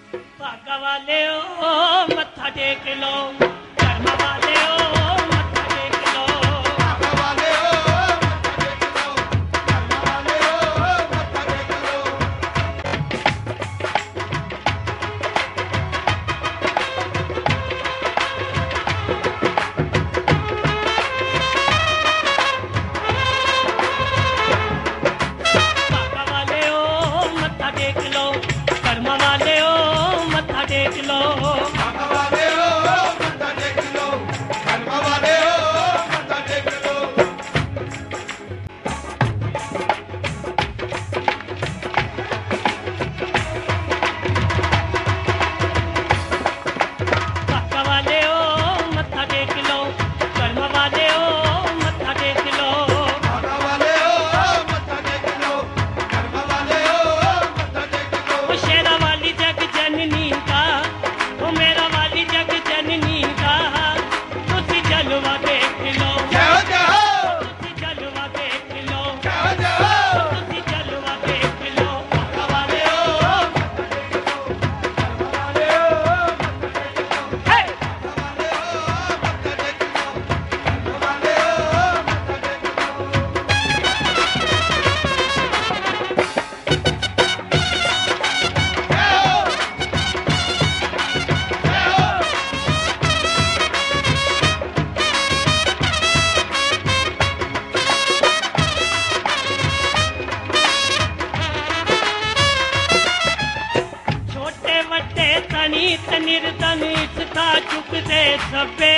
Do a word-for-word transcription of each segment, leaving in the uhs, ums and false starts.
भागा वाले ओ मत्था टेक लो, कर्म वाले ओ मत्था टेक लो, भागा वाले ओ मत्था टेक लो, कर्म वाले ओ मत्था टेक लो। भागा वाले ओ मत्था टेक लो, कर्म वाले ओ मत्था टेक लो, भागा वाले ओ मत्था टेक लो, कर्म वाले ओ मत्था टेक लो। भागा वाले ओ मत्था टेक लो, कर्म वाले ओ मत्था टेक लो, भागा वाले ओ मत्था टेक लो, कर्म वाले ओ मत्था टेक लो। ओ शेरा वाली जग जननी का, ओ मेरा वाली जग जननी का, तुसी जलवा देख लो, जय हो जय हो, तुसी जलवा देख लो, जय हो जय हो। तुसी जलवा देख लो, भागा वाले ओ वाले ओ हे वाले ओ मत्था टेक लो, कर्म वाले ओ मत्था टेक लो। छोटे वड्डे तनी तनिर तनी इसका चुकदे सबे,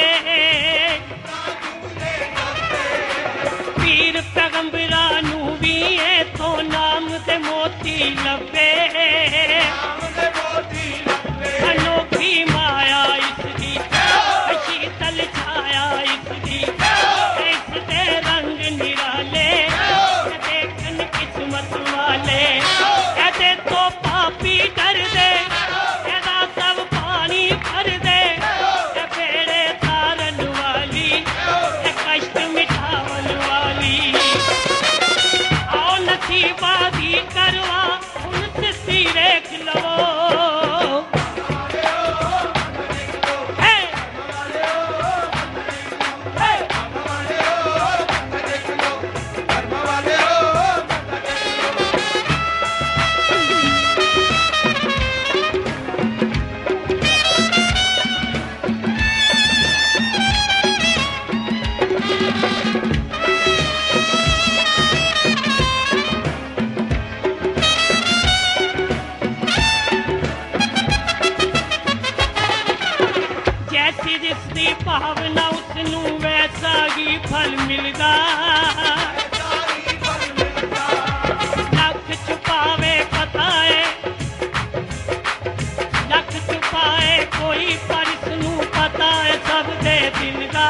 पीर पैगंबरा नू भी इथों नाम ते मोती लभे, अनोखी माया इसकी, शीतल छाया इसकी, इसके रंग निराले, देखन किस्मत वाले, ऐसे तो पापी डर दे, ऐसा सब पानी भर दे, ऐ बेड़े तारन वाली, ऐ कष्ट मिटावन वाली, आओ नसीबादी करवा उनसे सीरे खिलवो, हे हे जैसी जिसकी भावना उसनू वैसा ही फल मिलदा, लख छुपावे पता है, लख छुपाए कोई पर इसनू पता है सब दे दिल दा,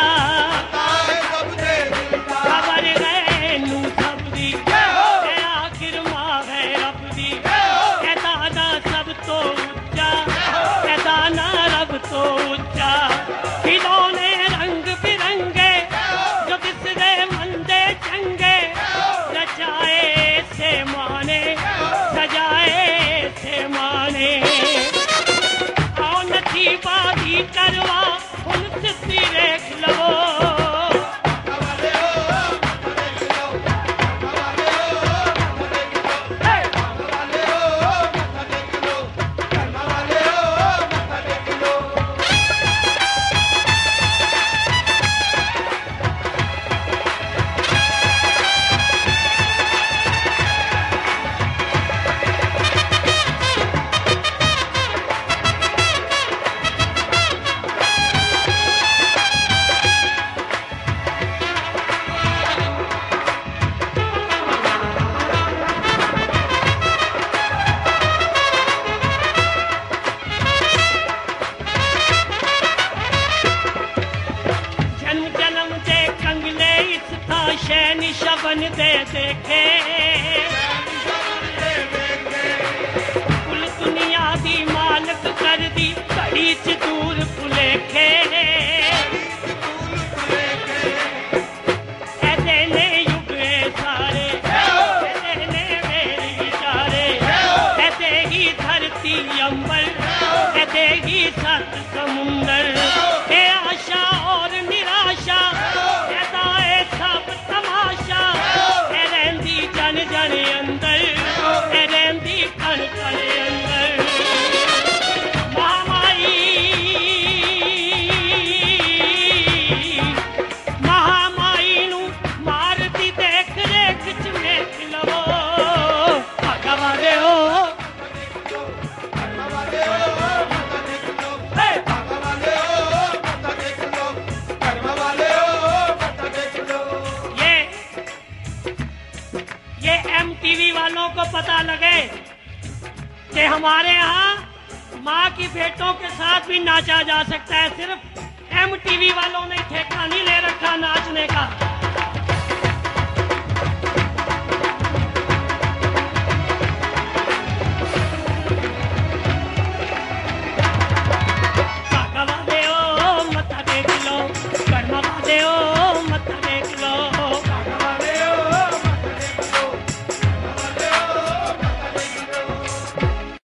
खबर है नू सब दी, ए आखिर मां है रब दी, ए दादा सब तो ऊंचा, ए दाना रब तो ऊंचा, खिलौने रंग बिरंगे जो दिसदे मंदे चंगे, रचाए से माने सजाए से माने, आओ नसीबादी करवा उनसे सिरे खिलवो, जन्म जन्म दे कंगले इस था शैन शबन दे देखे, कुल दुनिया दी मालक कर दी घड़ी च दूर भुलेखे, ऐसे ने युगे सारे, ऐसे ने मेरी चारे, ऐसे ही धरती अंबर, ए देगी सत समुंदर, ए आशा और निराशा, ए दाए सब तमाशा, ए रहंदी जन जन अंदर, ए रहंदी कण कण अंदर। महामाई महामाई नू मारती देख रेख च वेख लवो, भागा वाले हो ये ये एम टीवी वालों को पता लगे कि हमारे यहाँ माँ की बेटों के साथ भी नाचा जा सकता है। सिर्फ एम टीवी वालों ने ठेका नहीं ले रखा नाचने का।